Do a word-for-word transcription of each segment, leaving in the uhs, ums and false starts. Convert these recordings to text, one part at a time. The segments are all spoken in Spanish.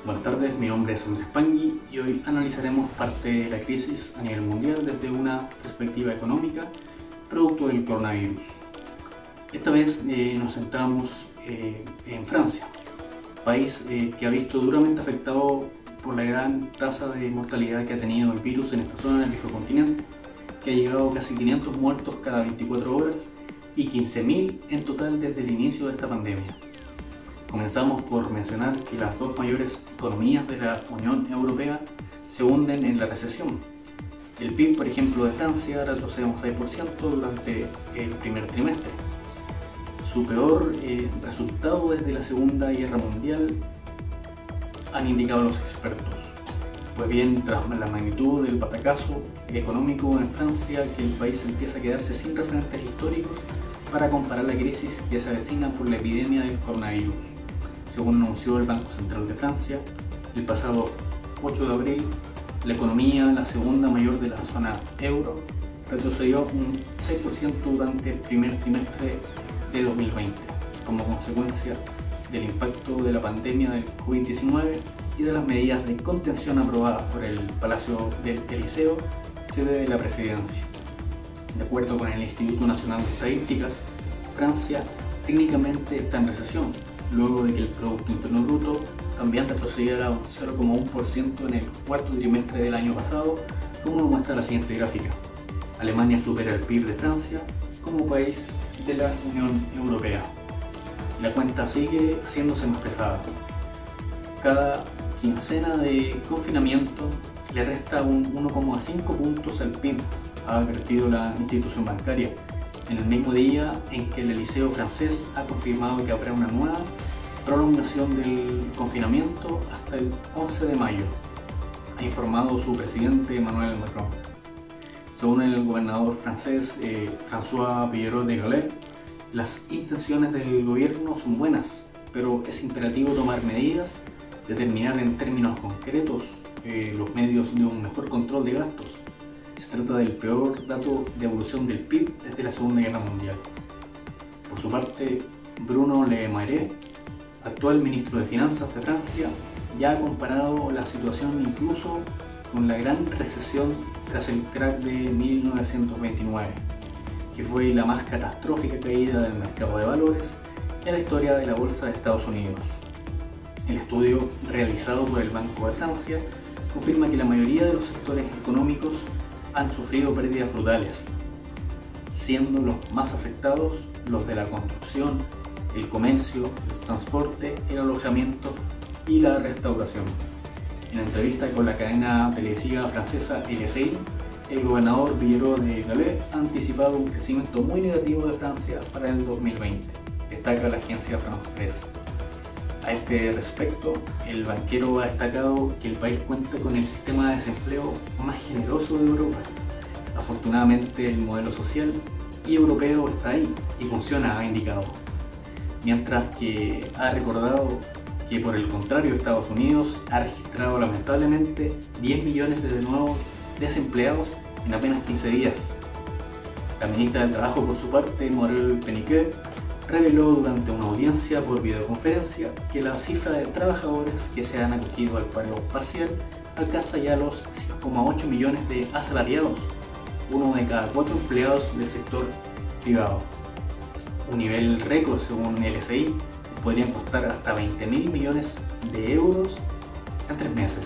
Buenas tardes, mi nombre es Andrés Pangui y hoy analizaremos parte de la crisis a nivel mundial desde una perspectiva económica producto del coronavirus. Esta vez eh, nos centramos eh, en Francia, país eh, que ha visto duramente afectado por la gran tasa de mortalidad que ha tenido el virus en esta zona del viejo continente, que ha llegado a casi quinientos muertos cada veinticuatro horas y quince mil en total desde el inicio de esta pandemia. Comenzamos por mencionar que las dos mayores economías de la Unión Europea se hunden en la recesión. El P I B, por ejemplo, de Francia retrocede un seis por ciento durante el primer trimestre. Su peor eh, resultado desde la Segunda Guerra Mundial, han indicado los expertos. Pues bien, tras la magnitud del batacazo económico en Francia, que el país empieza a quedarse sin referentes históricos para comparar la crisis que se avecina por la epidemia del coronavirus. Según anunció el Banco Central de Francia, el pasado ocho de abril, la economía, la segunda mayor de la zona euro, retrocedió un seis por ciento durante el primer trimestre de dos mil veinte, como consecuencia del impacto de la pandemia del COVID diecinueve y de las medidas de contención aprobadas por el Palacio del Eliseo, sede de la presidencia. De acuerdo con el Instituto Nacional de Estadísticas, Francia técnicamente está en recesión, luego de que el Producto Interno Bruto también retrocediera un cero coma uno por ciento en el cuarto trimestre del año pasado, como lo muestra la siguiente gráfica. Alemania supera el P I B de Francia como país de la Unión Europea. La cuenta sigue haciéndose más pesada. Cada quincena de confinamiento le resta un uno coma cinco puntos al P I B, ha advertido la institución bancaria, en el mismo día en que el Eliseo francés ha confirmado que habrá una nueva prolongación del confinamiento hasta el once de mayo, ha informado su presidente Emmanuel Macron. Según el gobernador francés eh, François Bayrou de Gallet, las intenciones del gobierno son buenas, pero es imperativo tomar medidas, determinar en términos concretos eh, los medios de un mejor control de gastos. Se trata del peor dato de evolución del P I B desde la Segunda Guerra Mundial. Por su parte, Bruno Le Maire, actual ministro de Finanzas de Francia, ya ha comparado la situación incluso con la gran recesión tras el crack de mil novecientos veintinueve, que fue la más catastrófica caída del mercado de valores en la historia de la Bolsa de Estados Unidos. El estudio realizado por el Banco de Francia confirma que la mayoría de los sectores económicos han sufrido pérdidas brutales, siendo los más afectados los de la construcción, el comercio, el transporte, el alojamiento y la restauración. En la entrevista con la cadena televisiva francesa L C I, el gobernador Bayrou de Gallet ha anticipado un crecimiento muy negativo de Francia para el dos mil veinte, destaca la agencia France Press. A este respecto, el banquero ha destacado que el país cuenta con el sistema de desempleo más generoso de Europa. Afortunadamente, el modelo social y europeo está ahí y funciona, ha indicado. Mientras que ha recordado que, por el contrario, Estados Unidos ha registrado lamentablemente diez millones de nuevos desempleados en apenas quince días. La ministra del Trabajo, por su parte, Maurel Pénicaud, reveló durante una audiencia por videoconferencia que la cifra de trabajadores que se han acogido al paro parcial alcanza ya los cinco coma ocho millones de asalariados, uno de cada cuatro empleados del sector privado. Un nivel récord según L C I, podrían costar hasta veinte mil millones de euros en tres meses.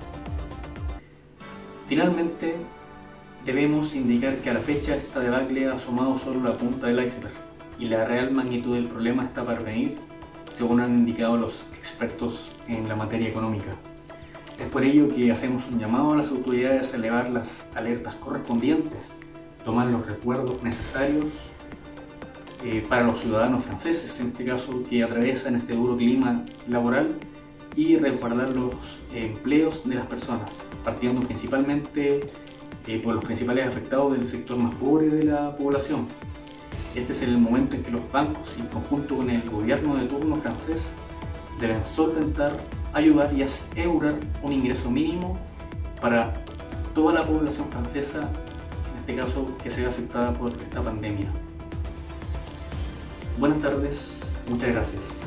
Finalmente, debemos indicar que a la fecha esta debacle ha asomado solo la punta del iceberg, y la real magnitud del problema está para venir, según han indicado los expertos en la materia económica. Es por ello que hacemos un llamado a las autoridades a elevar las alertas correspondientes, tomar los recuerdos necesarios eh, para los ciudadanos franceses, en este caso, que atraviesan este duro clima laboral, y resguardar los eh, empleos de las personas, partiendo principalmente eh, por los principales afectados del sector más pobre de la población. Este es el momento en que los bancos, en conjunto con el gobierno de turno francés, deben solventar, ayudar y asegurar un ingreso mínimo para toda la población francesa, en este caso que se ve afectada por esta pandemia. Buenas tardes, muchas gracias.